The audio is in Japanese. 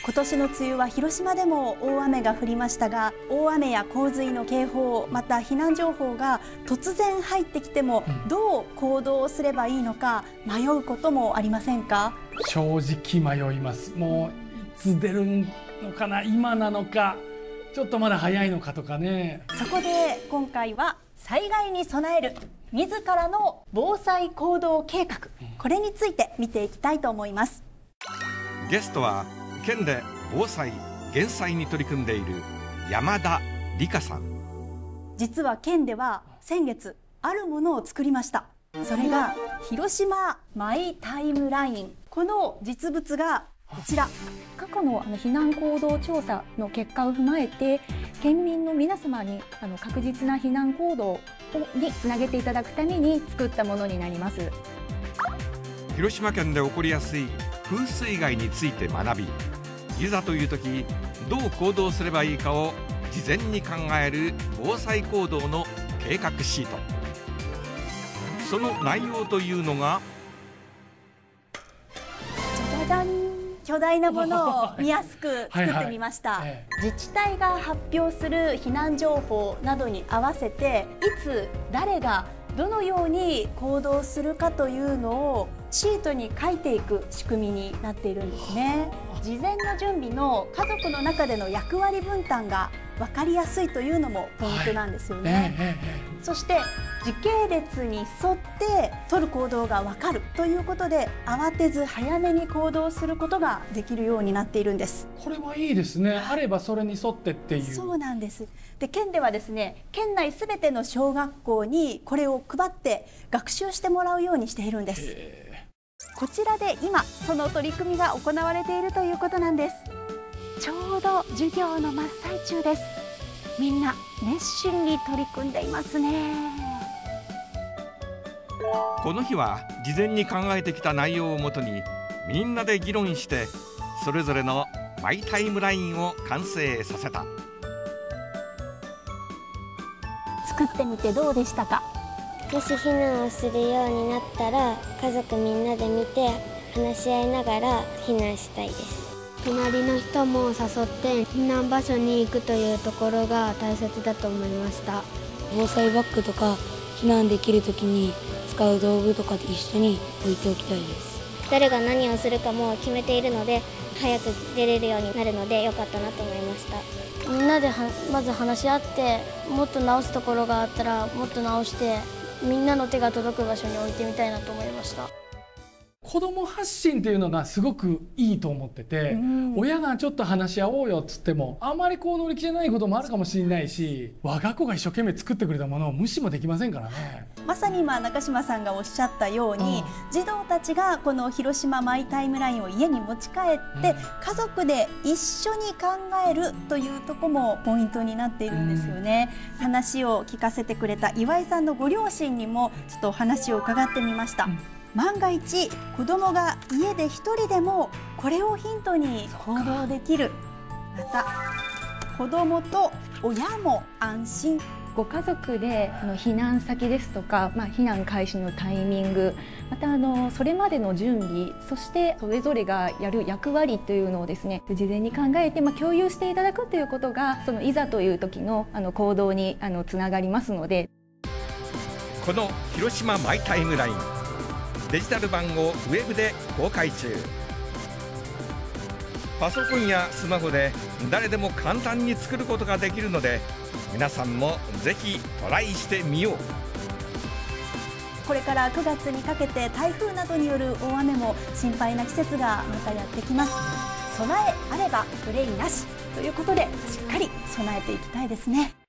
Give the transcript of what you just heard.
今年の梅雨は広島でも大雨が降りましたが、大雨や洪水の警報、また避難情報が突然入ってきてもどう行動すればいいのか迷うこともありませんか？ 正直迷います。もういつ出るのかな、今なのか、ちょっとまだ早いのかとかね。 そこで今回は災害に備える自らの防災行動計画、これについて見ていきたいと思います。 ゲストは県で防災・減災に取り組んでいる山田理香さん。 実は県では先月あるものを作りました。それが広島マイタイムライン。この実物がこちら。 過去の避難行動調査の結果を踏まえて、県民の皆様に確実な避難行動につなげていただくために作ったものになります。 広島県で起こりやすい風水害について学び、いざという時どう行動すればいいかを事前に考える防災行動の計画シート。その内容というのが、 じゃじゃじゃん、巨大なものを見やすく作ってみました。自治体が発表する避難情報などに合わせて、いつ誰がどのように行動するかというのをシートに書いていく仕組みになっているんですね。事前の準備の家族の中での役割分担が分かりやすいというのもポイントなんですよね。そして時系列に沿って取る行動が分かるということで、慌てず早めに行動することができるようになっているんです。 これはいいですね。あればそれに沿ってっていう。 そうなんです。で、県ではですね、県内すべての小学校にこれを配って学習してもらうようにしているんです。こちらで今その取り組みが行われているということなんです。ちょうど授業の真っ最中です。みんな熱心に取り組んでいますね。 この日は事前に考えてきた内容をもとにみんなで議論して、それぞれのマイタイムラインを完成させた。 作ってみてどうでしたか？ もし避難をするようになったら、家族みんなで見て話し合いながら避難したいです。 隣の人も誘って避難場所に行くというところが大切だと思いました。 防災バッグとか避難できるときに使う道具とかと一緒に置いておきたいです。 誰が何をするかも決めているので、早く出れるようになるので良かったなと思いました。 みんなでまず話し合って、もっと直すところがあったらもっと直して、みんなの手が届く場所に置いてみたいなと思いました。 子ども発信っていうのがすごくいいと思ってて、親がちょっと話し合おうよっつってもあまりこう乗り気じゃないこともあるかもしれないし、我が子が一生懸命作ってくれたものを無視もできませんからね。 まさに今中島さんがおっしゃったように、児童たちがこの広島マイタイムラインを家に持ち帰って、家族で一緒に考えるというところもポイントになっているんですよね。話を聞かせてくれた岩井さんのご両親にもちょっとお話を伺ってみました。万が一子どもが家で一人でもこれをヒントに行動できる。また子どもと親も安心。 ご家族で避難先ですとか、避難開始のタイミング、またそれまでの準備、そしてそれぞれがやる役割というのをですね、事前に考えて共有していただくということが、そのいざという時の行動につながりますので。 この広島マイタイムライン、デジタル版をウェブで公開中。パソコンやスマホで誰でも簡単に作ることができるので、皆さんもぜひトライしてみよう。 これから9月にかけて台風などによる大雨も心配な季節がまたやってきます。備えあれば憂いなしということで、しっかり備えていきたいですね。